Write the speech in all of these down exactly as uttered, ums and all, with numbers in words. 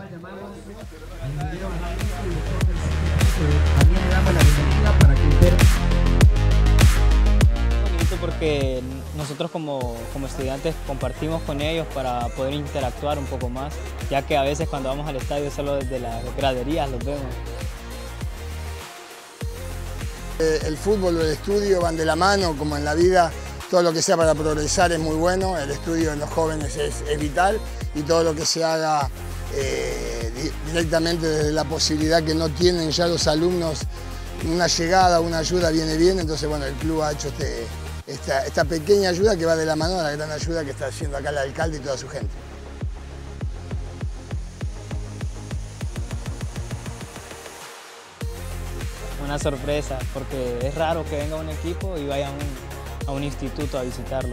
También le damos la bienvenida para que usted... Bonito porque nosotros como, como estudiantes compartimos con ellos para poder interactuar un poco más, ya que a veces cuando vamos al estadio solo desde las graderías los vemos. El fútbol o el estudio van de la mano, como en la vida, todo lo que sea para progresar es muy bueno, el estudio en los jóvenes es, es vital y todo lo que se haga eh, directamente desde la posibilidad que no tienen ya los alumnos, una llegada, una ayuda viene bien, entonces bueno, el club ha hecho este, esta, esta pequeña ayuda que va de la mano a la gran ayuda que está haciendo acá el alcalde y toda su gente. Una sorpresa, porque es raro que venga un equipo y vaya a un, a un instituto a visitarlo.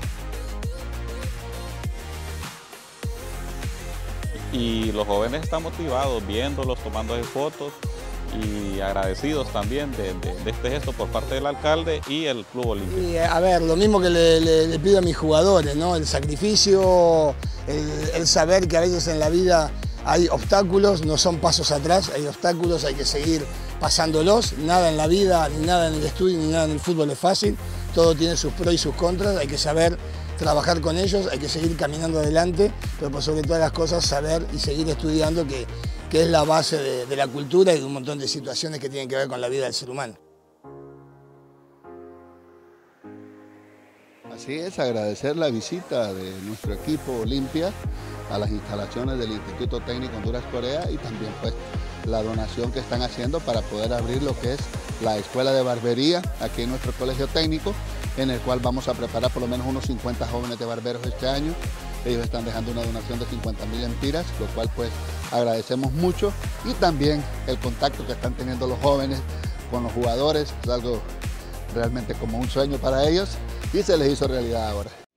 Y los jóvenes están motivados, viéndolos, tomando fotos y agradecidos también de, de, de este gesto por parte del alcalde y el Club Olimpia. Y a ver, lo mismo que le, le, le pido a mis jugadores, ¿no? El sacrificio, el, el saber que a veces en la vida hay obstáculos, no son pasos atrás, hay obstáculos, hay que seguir pasándolos. Nada en la vida, ni nada en el estudio, ni nada en el fútbol es fácil. Todo tiene sus pros y sus contras, hay que saber trabajar con ellos, hay que seguir caminando adelante, pero por sobre todas las cosas saber y seguir estudiando, que, que es la base de, de la cultura y de un montón de situaciones que tienen que ver con la vida del ser humano. Así es, agradecer la visita de nuestro equipo Olimpia a las instalaciones del Instituto Técnico Honduras-Corea y también pues la donación que están haciendo para poder abrir lo que es la escuela de barbería aquí en nuestro colegio técnico, en el cual vamos a preparar por lo menos unos cincuenta jóvenes de barberos este año. Ellos están dejando una donación de cincuenta mil empiras, lo cual pues agradecemos mucho, y también el contacto que están teniendo los jóvenes con los jugadores, es algo realmente como un sueño para ellos y se les hizo realidad ahora.